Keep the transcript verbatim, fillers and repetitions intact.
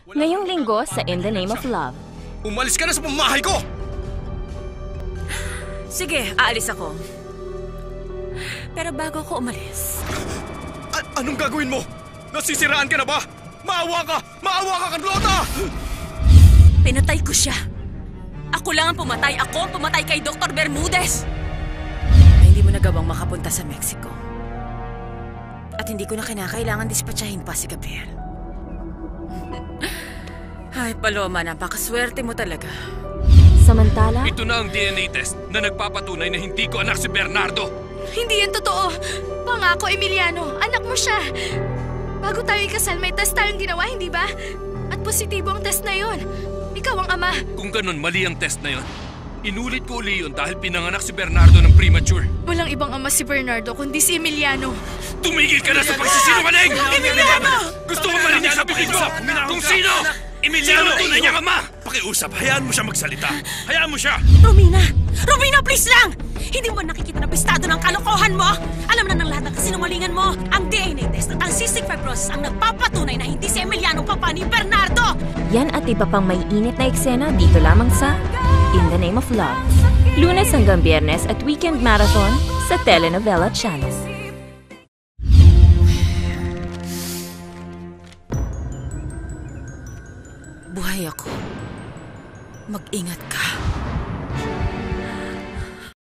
Ngayong linggo sa In the Name of Love. Umalis ka na sa pamamahay ko! Sige, aalis ako. Pero bago ako umalis... A- anong gagawin mo? Nasisiraan ka na ba? Maawa ka! Maawa ka, Carlota! Pinatay ko siya. Ako lang ang pumatay. Ako ang pumatay kay Doctor Bermudez. Na hindi mo nagawang makapunta sa Mexico. At hindi ko na kinakailangan dispatchahin pa si Gabriel. Ay, Paloma, napakaswerte mo talaga. Samantala... Ito na ang D N A test na nagpapatunay na hindi ko anak si Bernardo. Hindi yan totoo. Pangako, Emiliano. Anak mo siya. Bago tayo ikasal, may test tayong ginawa, hindi ba? At positibo ang test na yon. Ikaw ang ama. Kung ganun, mali ang test na yon. Inulit ko uli yun dahil pinanganak si Bernardo ng premature. Walang ibang ama si Bernardo, kundi si Emiliano. Tumigil ka na sa pagsisinungaling! Emiliano! Gusto mo marinig sa bibig mo kung sino? Emiliano, tunay niyang ama! Pakiusap, hayaan mo siya magsalita. Hayaan mo siya! Romina! Romina, please lang! Hindi mo nakikita na pistado ng kalokohan mo? Alam na ng lahat ng kasinungalingan mo. Ang D N A test at ang cystic fibrosis ang nagpapatunay na hindi si Emiliano papa ni Bernardo! Yan at iba pang may init na eksena dito lamang sa In the Name of Love. Lunes hanggang Biyernes at Weekend Marathon sa Telenovela Channel. Buhay ako. Mag-ingat ka.